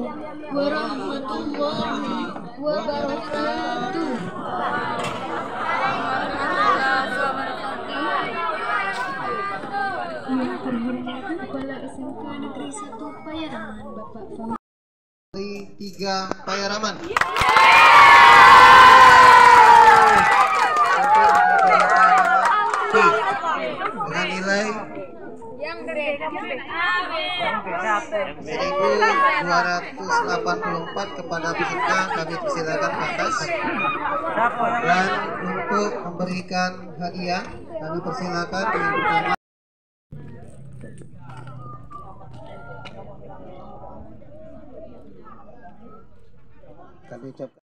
warahmatullahi wabarakatuh. Yang terhormat Kepala SMK Negeri 1 Payaraman, Bapak Fahmi. Dari 3 Payaraman. Dengan nilai 1.284 kepada peserta kami persilakan ke atas. Dan untuk memberikan hadiah kami persilakan yang pertama. Kami ucapkan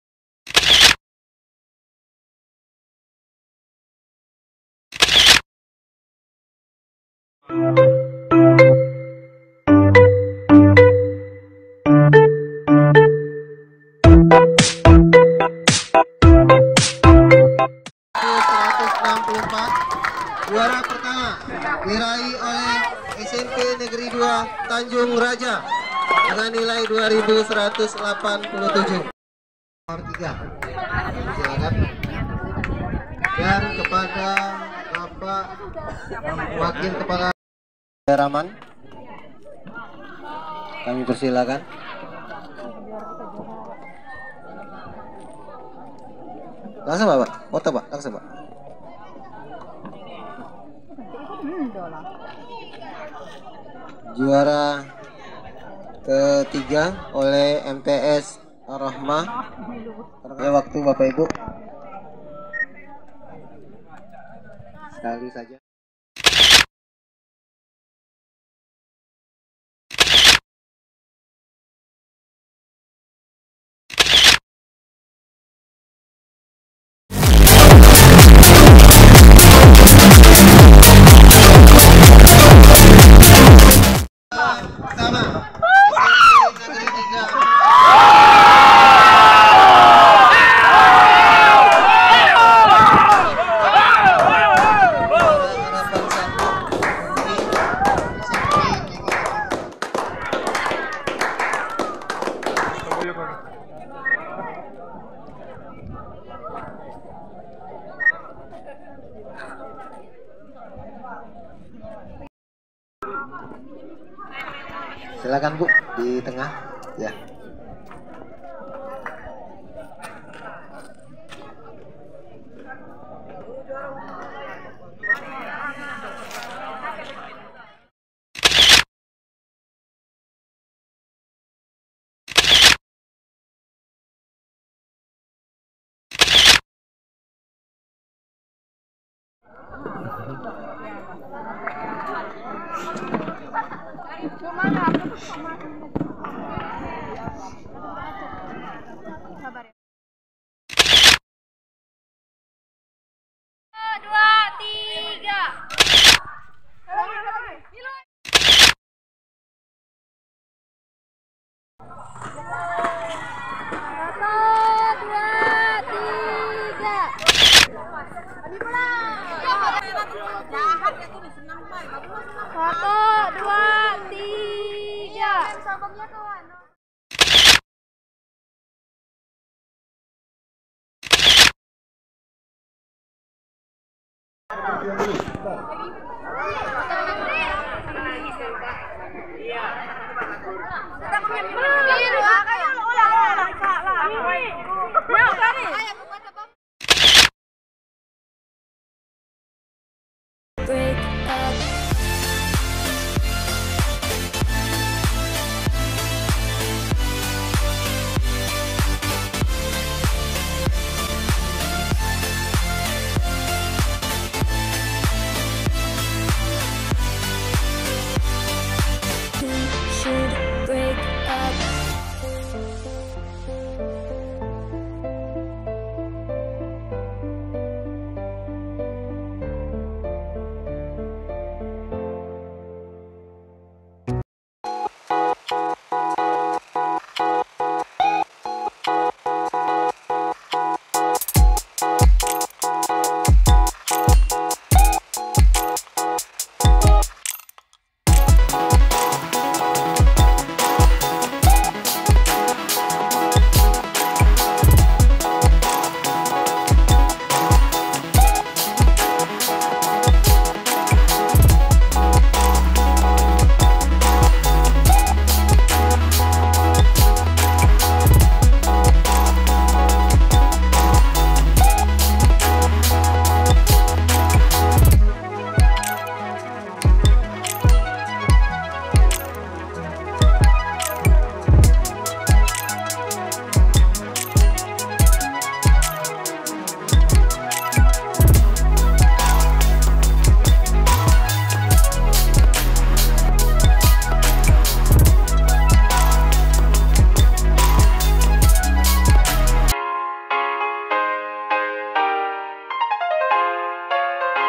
juara pertama diraih oleh SMP Negeri 2 Tanjung Raja dengan nilai 2.187. Nomor 3. Silakan. Dan kepada Bapak Wakil Kepala Payaraman kami persilakan. Langsung Pak, foto Pak, langsung Pak. Juara ketiga oleh MTS Ar-Rahmah. Waktu Bapak Ibu sekali saja. Pertama Negeri 3. Silakan Bu di tengah ya.